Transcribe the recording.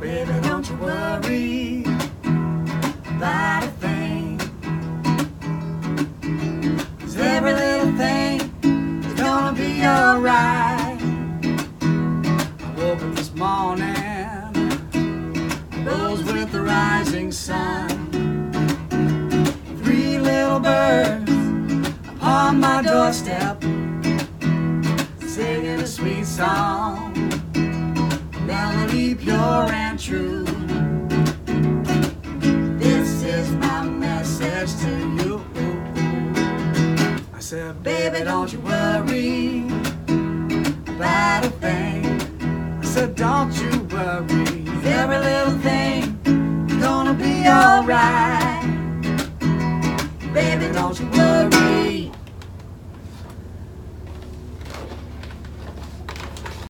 Baby, don't you worry about a thing, 'cause every little thing is gonna be alright. I woke up this morning, rose with the rising sun. 3 little birds upon my doorstep, singing a sweet song, melody pure and true. This is my message to you. I said, baby, don't you worry about a thing. I said, don't you worry, every little thing is gonna be alright.